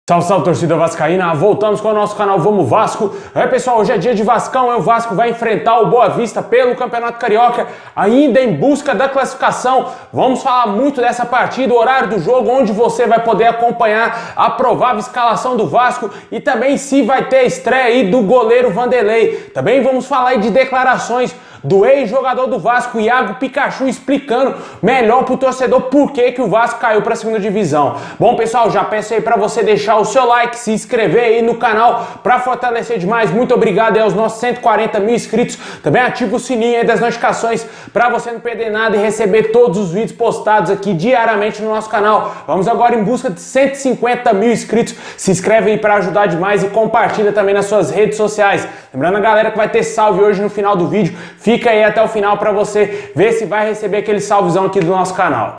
Salve, salve, torcida vascaína, voltamos com o nosso canal Vamos Vasco. Pessoal, hoje é dia de Vascão, o Vasco vai enfrentar o Boa Vista pelo Campeonato Carioca, ainda em busca da classificação. Vamos falar muito dessa partida, o horário do jogo, onde você vai poder acompanhar a provável escalação do Vasco e também se vai ter a estreia aí do goleiro Vanderlei. Também vamos falar aí de declarações do ex-jogador do Vasco, Iago Pikachu, explicando melhor pro torcedor por que o Vasco caiu para a segunda divisão. Bom, pessoal, já peço aí para você deixar o seu like, se inscrever aí no canal para fortalecer demais. Muito obrigado aí aos nossos 140 mil inscritos. Também ativa o sininho aí das notificações para você não perder nada e receber todos os vídeos postados aqui diariamente no nosso canal. Vamos agora em busca de 150 mil inscritos. Se inscreve aí para ajudar demais e compartilha também nas suas redes sociais. Lembrando a galera que vai ter salve hoje no final do vídeo. Fica aí até o final para você ver se vai receber aquele salvezão aqui do nosso canal.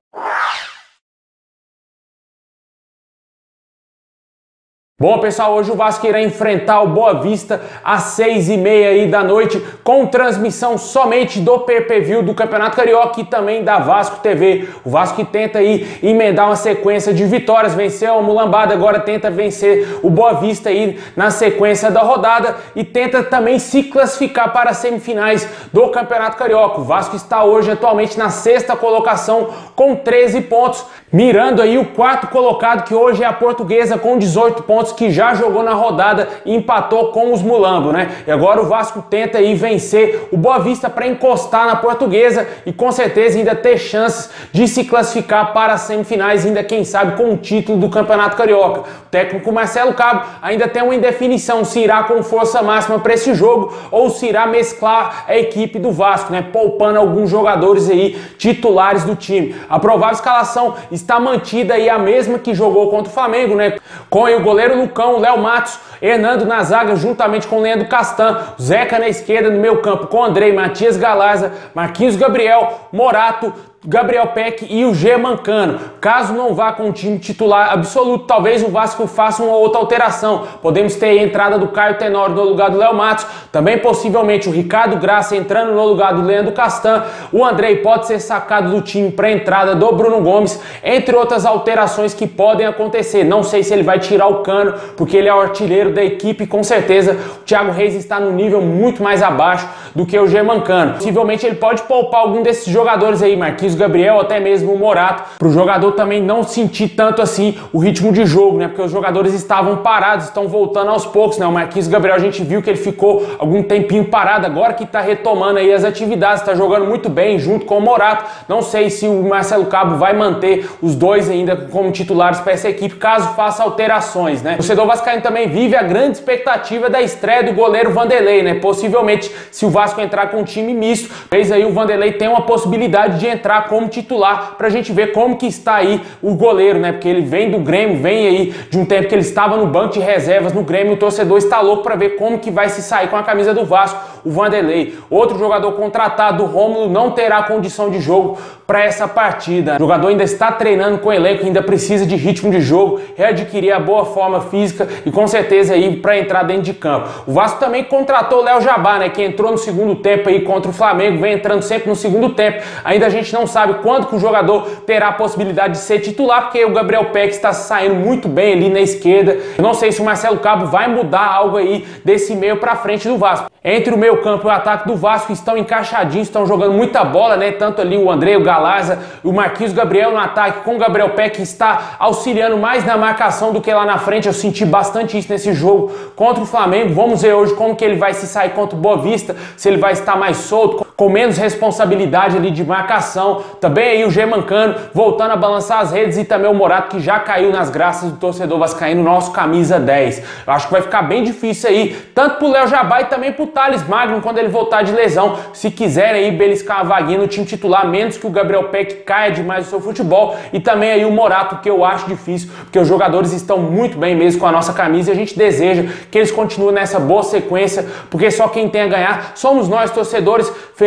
Bom, pessoal, hoje o Vasco irá enfrentar o Boa Vista às 6h30 aí da noite, com transmissão somente do pay-per-view do Campeonato Carioca e também da Vasco TV. O Vasco que tenta aí emendar uma sequência de vitórias, venceu o Mulambada, agora tenta vencer o Boa Vista aí na sequência da rodada e tenta também se classificar para as semifinais do Campeonato Carioca. O Vasco está hoje atualmente na 6ª colocação com 13 pontos, mirando aí o 4º colocado, que hoje é a Portuguesa, com 18 pontos, que já jogou na rodada e empatou com os Mulambo, né? E agora o Vasco tenta aí vencer o Boa Vista para encostar na Portuguesa e com certeza ainda ter chances de se classificar para as semifinais, ainda quem sabe com o título do Campeonato Carioca. O técnico Marcelo Cabo ainda tem uma indefinição se irá com força máxima para esse jogo ou se irá mesclar a equipe do Vasco, né? Poupando alguns jogadores aí titulares do time. A provável escalação está mantida aí a mesma que jogou contra o Flamengo, né? Com aí o goleiro Lucão, Léo Matos, Hernando na zaga, juntamente com Leandro Castan, Zeca na esquerda, no meio campo com Andrei, Matias Galarza, Marquinhos Gabriel, Morato, Gabriel Peck e o G Mancano. Caso não vá com o time titular absoluto, talvez o Vasco faça uma outra alteração. Podemos ter a entrada do Caio Tenório no lugar do Léo Matos, também possivelmente o Ricardo Graça entrando no lugar do Leandro Castan, o Andrei pode ser sacado do time para a entrada do Bruno Gomes, entre outras alterações que podem acontecer. Não sei se ele vai tirar o Cano, porque ele é o artilheiro da equipe e com certeza o Thiago Reis está no nível muito mais abaixo do que o G Mancano. Possivelmente ele pode poupar algum desses jogadores aí, Marquinhos Gabriel, até mesmo o Morato, para o jogador também não sentir tanto assim o ritmo de jogo, né? Porque os jogadores estavam parados, estão voltando aos poucos, né? O Marquinhos Gabriel, a gente viu que ele ficou algum tempinho parado, agora que está retomando aí as atividades, está jogando muito bem junto com o Morato. Não sei se o Marcelo Cabo vai manter os dois ainda como titulares para essa equipe, caso faça alterações, né? O torcedor vascaíno também vive a grande expectativa da estreia do goleiro Vanderlei, né? Possivelmente, se o Vasco entrar com um time misto, talvez aí o Vanderlei tenha uma possibilidade de entrar como titular, pra gente ver como que está aí o goleiro, né? Porque ele vem do Grêmio, vem aí de um tempo que ele estava no banco de reservas no Grêmio, o torcedor está louco para ver como que vai se sair com a camisa do Vasco, o Vanderlei. Outro jogador contratado, o Rômulo, não terá condição de jogo para essa partida. O jogador ainda está treinando com o elenco, ainda precisa de ritmo de jogo, readquirir a boa forma física e com certeza aí para entrar dentro de campo. O Vasco também contratou o Léo Jabá, né? Que entrou no segundo tempo aí contra o Flamengo, vem entrando sempre no segundo tempo. Ainda a gente não sabe quando que o jogador terá a possibilidade de ser titular, porque o Gabriel Peck está saindo muito bem ali na esquerda. Eu não sei se o Marcelo Cabo vai mudar algo aí desse meio para frente do Vasco. Entre o meio campo e o ataque do Vasco estão encaixadinhos, estão jogando muita bola, né? Tanto ali o Andrei, o Galarza e o Marquinhos Gabriel no ataque, com o Gabriel Peck que está auxiliando mais na marcação do que lá na frente. Eu senti bastante isso nesse jogo contra o Flamengo. Vamos ver hoje como que ele vai se sair contra o Boa Vista, se ele vai estar mais solto, com menos responsabilidade ali de marcação. Também aí o G Mancano voltando a balançar as redes e também o Morato, que já caiu nas graças do torcedor vascaíno, nosso camisa 10. Eu acho que vai ficar bem difícil aí, tanto pro Léo Jabá e também pro Thales Magno quando ele voltar de lesão, se quiserem aí beliscar uma vaguinha no time titular, menos que o Gabriel Peck caia demais no seu futebol, e também aí o Morato, que eu acho difícil, porque os jogadores estão muito bem mesmo com a nossa camisa e a gente deseja que eles continuem nessa boa sequência, porque só quem tem a ganhar somos nós, torcedores. Feliz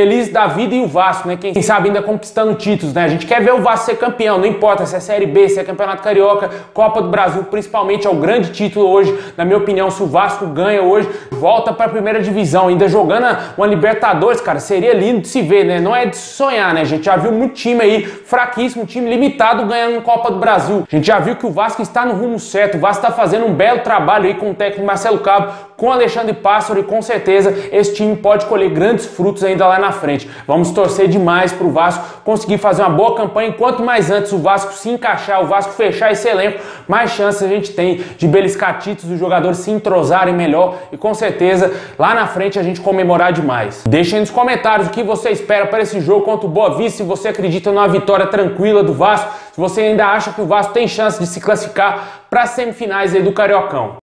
feliz da vida, e o Vasco, né? Quem sabe ainda conquistando títulos, né? A gente quer ver o Vasco ser campeão, não importa se é Série B, se é Campeonato Carioca, Copa do Brasil, principalmente é o grande título hoje, na minha opinião. Se o Vasco ganha hoje, volta para a primeira divisão, ainda jogando uma Libertadores, cara, seria lindo de se ver, né? Não é de sonhar, né? A gente já viu muito time aí fraquíssimo, time limitado ganhando Copa do Brasil. A gente já viu que o Vasco está no rumo certo, o Vasco está fazendo um belo trabalho aí com o técnico Marcelo Cabo, com Alexandre Pássaro, e com certeza esse time pode colher grandes frutos ainda lá na frente. Vamos torcer demais para o Vasco conseguir fazer uma boa campanha. Quanto mais antes o Vasco se encaixar, o Vasco fechar esse elenco, mais chances a gente tem de beliscar títulos, os jogadores se entrosarem melhor e com certeza lá na frente a gente comemorar demais. Deixem nos comentários o que você espera para esse jogo contra o Boa Vista, se você acredita numa vitória tranquila do Vasco, se você ainda acha que o Vasco tem chance de se classificar para as semifinais aí do Cariocão.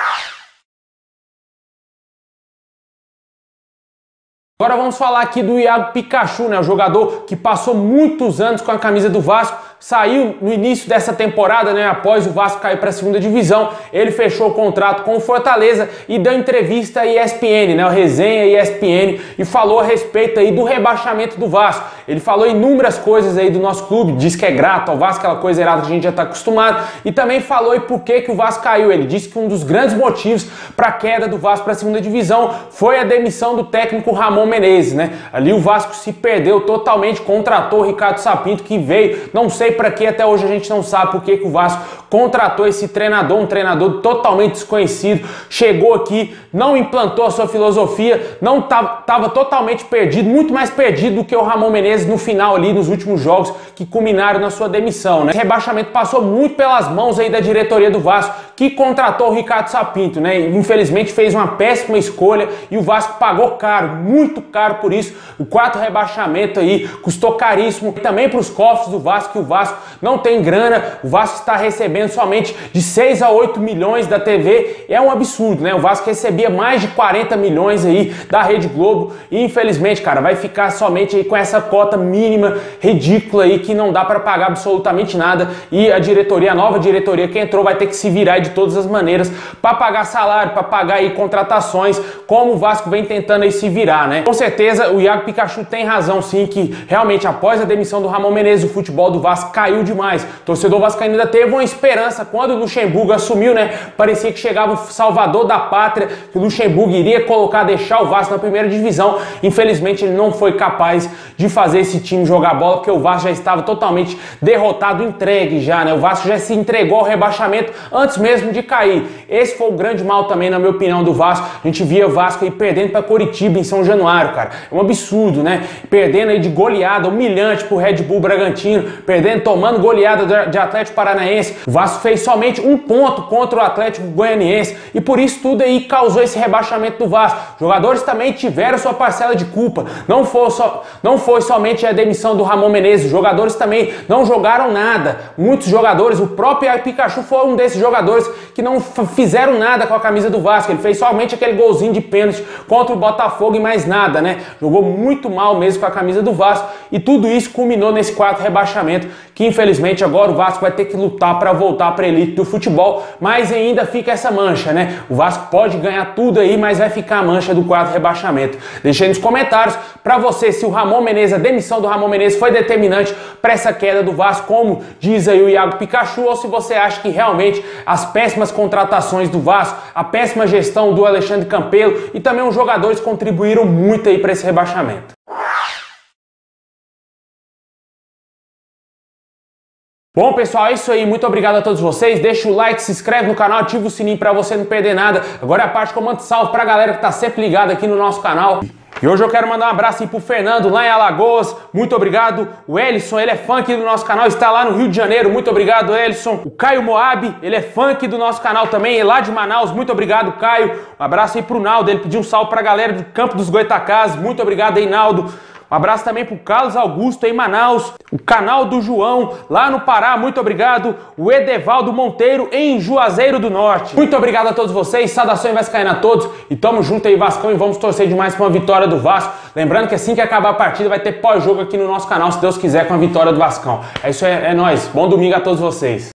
Agora vamos falar aqui do Iago Pikachu, né? O jogador que passou muitos anos com a camisa do Vasco, saiu no início dessa temporada, né? Após o Vasco cair para a segunda divisão, ele fechou o contrato com o Fortaleza e deu entrevista à ESPN, né? O Resenha ESPN, e falou a respeito aí do rebaixamento do Vasco. Ele falou inúmeras coisas aí do nosso clube, diz que é grato ao Vasco, aquela coisa errada que a gente já está acostumado, e também falou aí por que o Vasco caiu. Ele disse que um dos grandes motivos para a queda do Vasco para a segunda divisão foi a demissão do técnico Ramon Menezes, né? Ali o Vasco se perdeu totalmente, contratou o Ricardo Sapinto, que veio, não sei para que, até hoje a gente não sabe por que o Vasco contratou esse treinador, um treinador totalmente desconhecido, chegou aqui, não implantou a sua filosofia, não estava totalmente perdido, muito mais perdido do que o Ramon Menezes no final ali, nos últimos jogos que culminaram na sua demissão, né? Esse rebaixamento passou muito pelas mãos aí da diretoria do Vasco, que contratou o Ricardo Sapinto, né? E, infelizmente fez uma péssima escolha e o Vasco pagou caro, muito caro por isso. O quarto rebaixamento aí custou caríssimo também para os cofres do Vasco, que o Vasco não tem grana, o Vasco está recebendo somente de 6 a 8 milhões da TV, é um absurdo, né? O Vasco recebia mais de 40 milhões aí da Rede Globo e infelizmente, cara, vai ficar somente aí com essa cota mínima ridícula aí que não dá para pagar absolutamente nada, e a diretoria, a nova diretoria que entrou, vai ter que se virar de todas as maneiras para pagar salário, para pagar aí contratações, como o Vasco vem tentando aí se virar, né? Com certeza o Iago Pikachu tem razão sim, que realmente após a demissão do Ramon Menezes, o futebol do Vasco caiu demais. O torcedor vascaíno ainda teve uma esperança quando o Luxemburgo assumiu, né? Parecia que chegava o salvador da pátria, que o Luxemburgo iria deixar o Vasco na primeira divisão. Infelizmente ele não foi capaz de fazer esse time jogar bola, porque o Vasco já estava totalmente derrotado, entregue já, né? O Vasco já se entregou ao rebaixamento antes mesmo de cair. Esse foi o grande mal também, na minha opinião, do Vasco. A gente via o Vasco aí perdendo para Coritiba em São Januário, cara. É um absurdo, né? Perdendo aí de goleada humilhante pro Red Bull Bragantino, tomando goleada de Atlético Paranaense. O Vasco fez somente um ponto contra o Atlético Goianiense e por isso tudo aí causou esse rebaixamento do Vasco. Jogadores também tiveram sua parcela de culpa. Não foi somente a demissão do Ramon Menezes. Os jogadores também não jogaram nada. Muitos jogadores, o próprio Pikachu foi um desses jogadores que não fizeram nada com a camisa do Vasco. Ele fez somente aquele golzinho de pênalti contra o Botafogo e mais nada, né? Jogou muito mal mesmo com a camisa do Vasco e tudo isso culminou nesse quarto rebaixamento, que infelizmente agora o Vasco vai ter que lutar para voltar para a elite do futebol, mas ainda fica essa mancha, né? O Vasco pode ganhar tudo aí, mas vai ficar a mancha do quarto rebaixamento. Deixe aí nos comentários para você se o Ramon Menezes, a demissão do Ramon Menezes foi determinante para essa queda do Vasco, como diz aí o Iago Pikachu, ou se você acha que realmente as péssimas contratações do Vasco, a péssima gestão do Alexandre Campelo e também os jogadores contribuíram muito aí para esse rebaixamento. Bom, pessoal, é isso aí. Muito obrigado a todos vocês. Deixa o like, se inscreve no canal, ativa o sininho para você não perder nada. Agora é a parte que eu mando salve pra galera que tá sempre ligada aqui no nosso canal. E hoje eu quero mandar um abraço aí pro Fernando, lá em Alagoas. Muito obrigado. O Elison, ele é fã aqui do nosso canal, está lá no Rio de Janeiro. Muito obrigado, Elison. O Caio Moab, ele é fã aqui do nosso canal também, ele é lá de Manaus. Muito obrigado, Caio. Um abraço aí pro Naldo, ele pediu um salve pra galera do Campo dos Goitacazes. Muito obrigado aí, Naldo. Um abraço também pro Carlos Augusto em Manaus, o canal do João lá no Pará, muito obrigado. O Edevaldo Monteiro em Juazeiro do Norte. Muito obrigado a todos vocês, saudações vascaína a todos e tamo junto aí, Vascão, e vamos torcer demais pra uma vitória do Vasco. Lembrando que assim que acabar a partida vai ter pós-jogo aqui no nosso canal, se Deus quiser, com a vitória do Vascão. É isso aí, é nóis. Bom domingo a todos vocês.